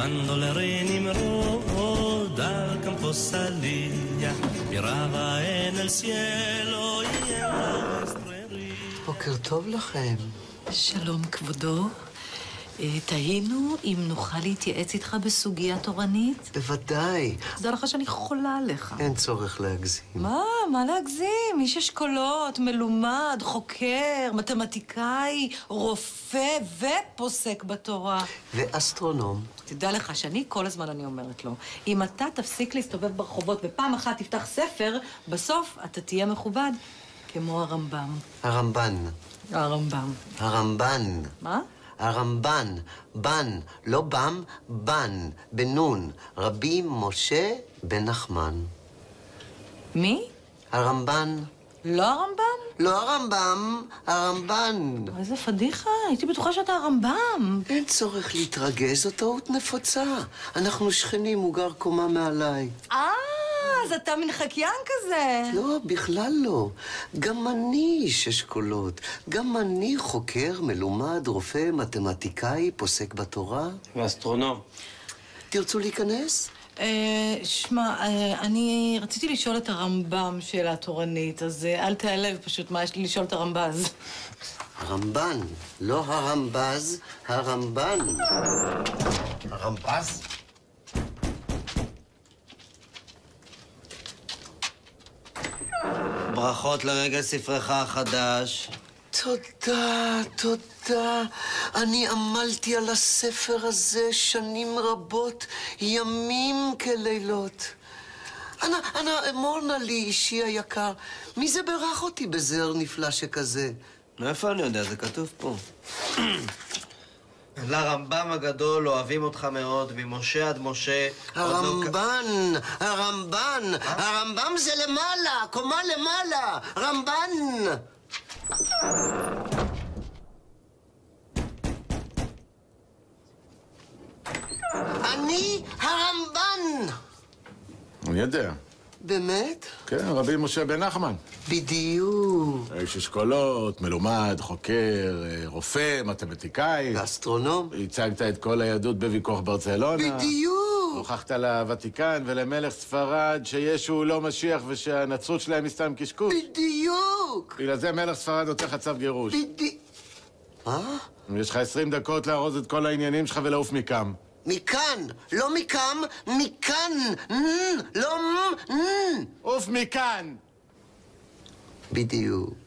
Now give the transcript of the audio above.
Quando le reni mro dal campo salia mirava e nel cielo y en la estrella. בוקר טוב לכם. שלום כבודו. תהינו אם נוכל להתייעץ איתך בסוגיה תורנית? בוודאי. תדע לך שאני חולה עליך. אין צורך להגזים. מה להגזים? איש אשכולות, מלומד, חוקר, מתמטיקאי, רופא ופוסק בתורה. ואסטרונום. תדע לך שאני כל הזמן אני אומרת לו, אם אתה תפסיק להסתובב ברחובות ופעם אחת תפתח ספר, בסוף אתה תהיה מכובד כמו הרמב"ם. הרמב"ן. הרמב"ם. הרמב"ן. מה? הרמב"ן, בן, לא בם, בן, בנון, רבי משה בן נחמן. מי? הרמב"ן. לא הרמב"ם? לא הרמב"ם, הרמב"ן. איזה פדיחה, הייתי בטוחה שאתה הרמב"ם. אין צורך להתרגז, זו טעות נפוצה. אנחנו שכנים, הוא גר קומה מעליי. אז אתה מין חקיין כזה. לא, בכלל לא. גם אני איש אשכולות. גם אני חוקר, מלומד, רופא, מתמטיקאי, פוסק בתורה. ואסטרונום. תרצו להיכנס? שמע, אני רציתי לשאול את הרמב"ם שאלה תורנית, אז אל תיעלב פשוט מה יש לי לשאול את הרמב"ז. הרמב"ן, לא הרמב"ז, הרמב"ן. הרמב"ז? ברכות לרגל ספרך החדש. תודה, תודה. אני עמלתי על הספר הזה שנים רבות, ימים כלילות. אנא, אמור נא לי, אישי היקר, מי זה ברך אותי בזר נפלא שכזה? מאיפה אני יודע? זה כתוב פה. לרמב"ם הגדול אוהבים אותך מאוד, ממשה עד משה. הרמב"ן, הרמב"ן, הרמב"ם זה למעלה, קומה למעלה, רמב"ן. אני הרמב"ן. אני יודע. באמת? כן, רבי משה בן נחמן. בדיוק. איש אשכולות, מלומד, חוקר, רופא, מתמטיקאי. ואסטרונום. הצגת את כל היהדות בוויכוח ברצלונה. בדיוק. הוכחת לוותיקן ולמלך ספרד שישו הוא לא משיח ושהנצרות שלהם היא סתם קשקוש. בדיוק. בגלל זה מלך ספרד נותן לך צו גירוש. מה? יש לך 20 דקות לארוז את כל העניינים שלך ולעוף מכאן. מכאן, לא מכאן, מכאן, לא עוף מכאן! בדיוק.